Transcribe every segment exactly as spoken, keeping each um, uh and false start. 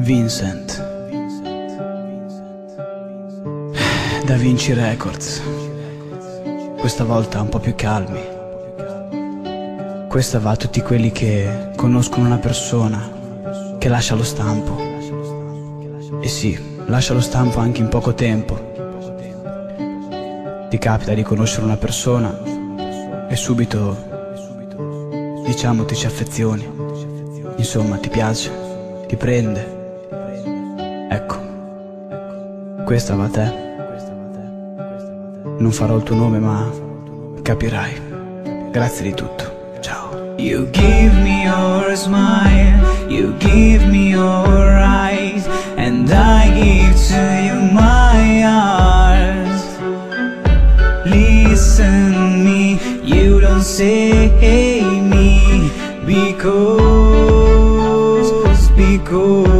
Vincent Da Vinci Records. Questa volta un po' più calmi. Questa va a tutti quelli che conoscono una persona che lascia lo stampo. E sì, lascia lo stampo anche in poco tempo. Ti capita di conoscere una persona e subito, diciamo, ti ci affezioni. Insomma, ti piace, ti prende. Ecco, questa va a te. Non farò il tuo nome, ma capirai. Grazie di tutto. Ciao. You give me your smile, you give me your eyes, and I give to you my heart. Listen me, you don't say me, because, because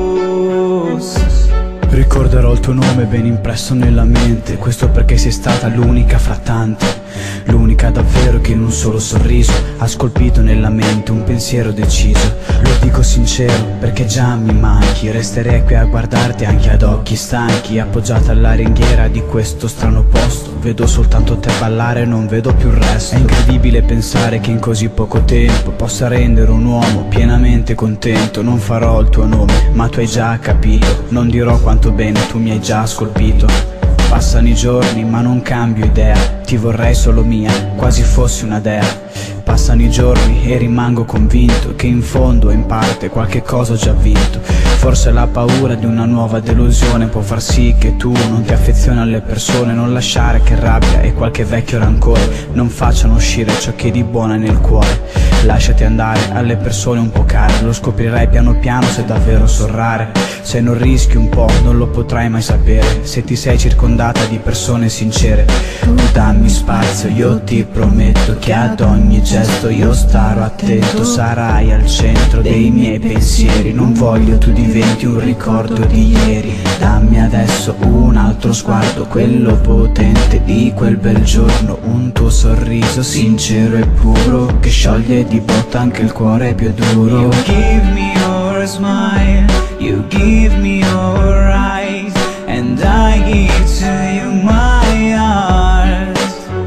Ricorderò il tuo nome ben impresso nella mente. Questo perché sei stata l'unica fra tante, l'unica davvero che in un solo sorriso ha scolpito nella mente un pensiero deciso. Lo dico sincero perché già mi manchi. Resterei qui a guardarti anche ad occhi stanchi, appoggiata alla ringhiera di questo strano posto. Vedo soltanto te ballare, non vedo più il resto. È incredibile pensare che in così poco tempo possa rendere un uomo pienamente contento. Non farò il tuo nome, ma tu hai già capito. Non dirò quanto bene tu mi hai già scolpito. Passano i giorni ma non cambio idea, ti vorrei solo mia, quasi fossi una dea. Passano i giorni e rimango convinto che in fondo in parte qualche cosa ho già vinto. Forse la paura di una nuova delusione può far sì che tu non ti affezioni alle persone. Non lasciare che rabbia e qualche vecchio rancore non facciano uscire ciò che di buono è nel cuore. Lasciati andare alle persone un po' care, lo scoprirai piano piano se davvero sorrare. Se non rischi un po' non lo potrai mai sapere, se ti sei circondata di persone sincere. Tu dammi spazio, io ti prometto che ad ogni gesto io starò attento. Sarai al centro dei miei pensieri, non voglio tu diventi un ricordo di ieri. Dammi adesso un altro sguardo, quello potente di quel bel giorno. Un tuo sorriso sincero e puro che scioglie di botta anche il cuore più duro. You give me your smile, you give me your eyes, and I give to you my heart.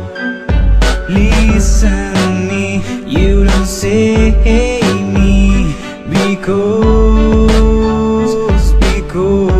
Listen me, you don't say me, because, because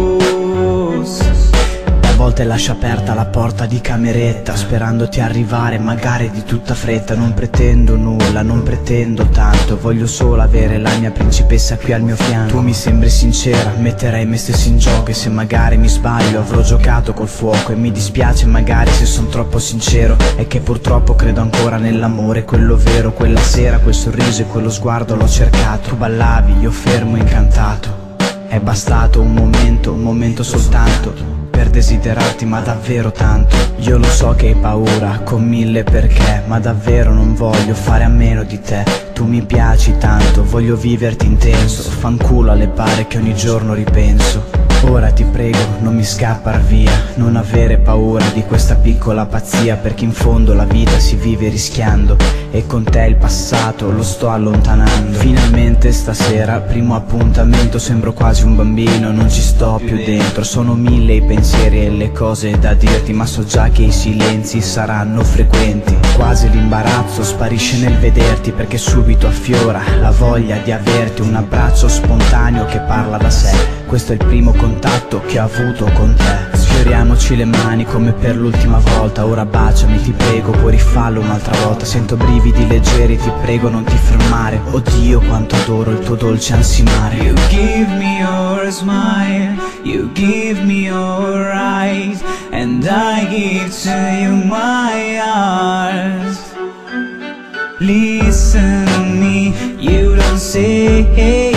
A volte lascio aperta la porta di cameretta, sperandoti arrivare magari di tutta fretta. Non pretendo nulla, non pretendo tanto, voglio solo avere la mia principessa qui al mio fianco. Tu mi sembri sincera, metterei me stesso in gioco, e se magari mi sbaglio avrò giocato col fuoco. E mi dispiace magari se son troppo sincero, è che purtroppo credo ancora nell'amore, quello vero. Quella sera quel sorriso e quello sguardo l'ho cercato. Tu ballavi, io fermo incantato. È bastato un momento, un momento soltanto per desiderarti, ma davvero tanto. Io lo so che hai paura, con mille perché, ma davvero non voglio fare a meno di te. Tu mi piaci tanto, voglio viverti intenso. Fanculo alle pare che ogni giorno ripenso. Ora ti prego, non mi scappar via, non avere paura di questa piccola pazzia, perché in fondo la vita si vive rischiando, e con te il passato lo sto allontanando. Finalmente stasera, primo appuntamento, sembro quasi un bambino, non ci sto più dentro. Sono mille i pensieri e le cose da dirti, ma so già che i silenzi saranno frequenti. Quasi l'imbarazzo sparisce nel vederti, perché subito affiora la voglia di averti. Un abbraccio spontaneo che parla da sé. Questo è il primo contatto che ho avuto con te. Sfioriamoci le mani come per l'ultima volta. Ora baciami, ti prego, puoi rifarlo un'altra volta. Sento brividi leggeri, ti prego non ti fermare. Oddio quanto adoro il tuo dolce ansimare. You give me your smile, you give me your eyes, and I give to you my heart. Listen me, you don't say